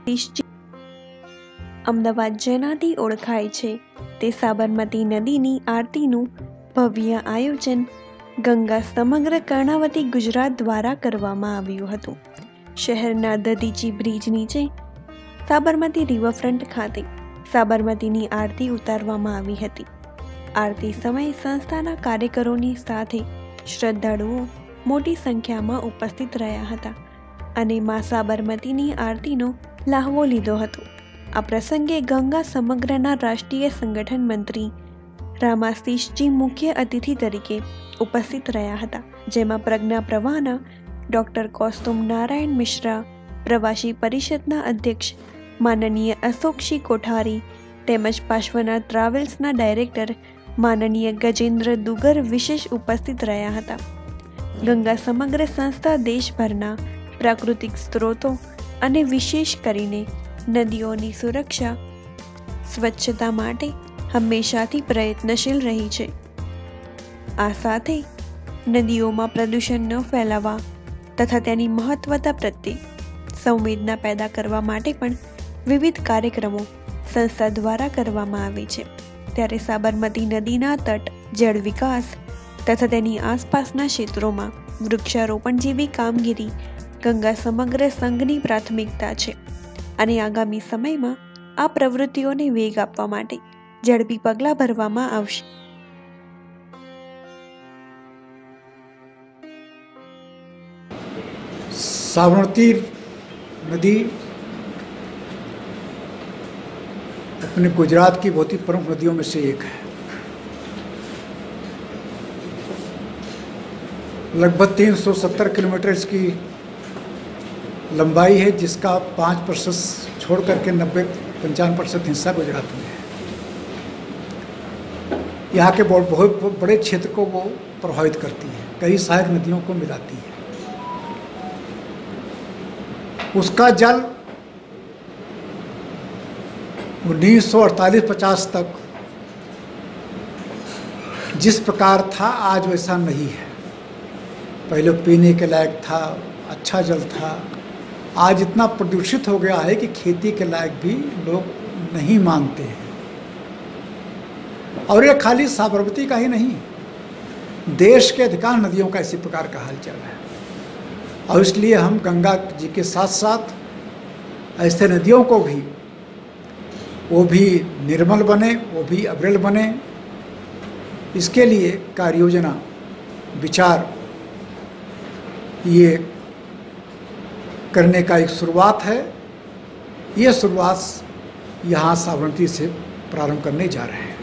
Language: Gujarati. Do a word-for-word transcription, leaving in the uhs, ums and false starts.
રામાતીશજી અમદાવાદ જેનાથી ઓળખાય છે તે સાબરમતી નદીની આરતીનું ભવ્ય આયોજન ગંગા સમગ્ર કર્ણાવતી ગુજરાત દ્વારા કરવામાં આવ્યું હતું. શહેરના દધીચી બ્રિજ નીચે સાબરમતી રિવરફ્રન્ટ ખાતે સાબરમતીની આરતી ઉતારવામાં આવી હતી. આરતી સમયે સંસ્થાના કાર્યકરોની સાથે શ્રદ્ધાળુઓ મોટી સંખ્યામાં ઉપસ્થિત રહ્યા હતા અને મા સાબરમતીની આરતીનો લાહવો લીધો હતો. આ પ્રસંગે ગંગા સમગ્રના રાષ્ટ્રીય સંગઠન મંત્રી રામાતીશજી મુખ્ય અતિથિ તરીકે ઉપસ્થિત રહ્યા હતા, જેમાં પ્રજ્ઞા પ્રવાહના ડૉક્ટર કૌસ્તુમ નારાયણ મિશ્રા, પ્રવાસી પરિષદના અધ્યક્ષ માનનીય અશોકસિંહ કોઠારી તેમજ પાર્શ્વનાથ ટ્રાવેલ્સના ડાયરેક્ટર માનનીય ગજેન્દ્ર દુગર વિશેષ ઉપસ્થિત રહ્યા હતા. ગંગા સમગ્ર સંસ્થા દેશભરના પ્રાકૃતિક સ્ત્રોતો અને વિશેષ કરીને નદીઓની સુરક્ષા સ્વચ્છતા માટે હંમેશાથી પ્રયત્નશીલ રહી છે. આ સાથે નદીઓમાં પ્રદૂષણ ન ફેલાવવા તથા તેની મહત્વતા પ્રત્યે સંવેદના પેદા કરવા માટે પણ વિવિધ કાર્યક્રમો સંસ્થા દ્વારા કરવામાં આવે છે. ત્યારે સાબરમતી નદીના તટ, જળ વિકાસ તથા તેની આસપાસના ક્ષેત્રોમાં વૃક્ષારોપણ જેવી કામગીરી ગંગા સમગ્ર સંઘની પ્રાથમિકતા છે અને આગામી સમયમાં આ પ્રવૃત્તિઓને વેગ આપવા માટે ઝડપી પગલાં ભરવામાં આવશે. साबरमती नदी अपने गुजरात की बहुत ही प्रमुख नदियों में से एक है. लगभग तीन सौ सत्तर किलोमीटर इसकी लंबाई है, जिसका पाँच प्रतिशत छोड़ करके नब्बे पंचानवे प्रतिशत हिस्सा गुजरात में है. यहाँ के बहुत बहुत बड़े क्षेत्र को वो प्रभावित करती है, कई सहायक नदियों को मिलाती है. उसका जल उन्नीस सौ अड़तालीस पचास तक जिस प्रकार था आज वैसा नहीं है. पहले पीने के लायक था, अच्छा जल था. आज इतना प्रदूषित हो गया है कि खेती के लायक भी लोग नहीं मानते हैं. और ये खाली साबरमती का ही नहीं, देश के अधिकांश नदियों का इसी प्रकार का हाल चल रहा है. और इसलिए हम गंगा जी के साथ साथ ऐसे नदियों को भी, वो भी निर्मल बने, वो भी अविरल बने, इसके लिए कार्य योजना विचार ये करने का एक शुरुआत है. ये शुरुआत यहाँ साबरमती से प्रारंभ करने जा रहे हैं.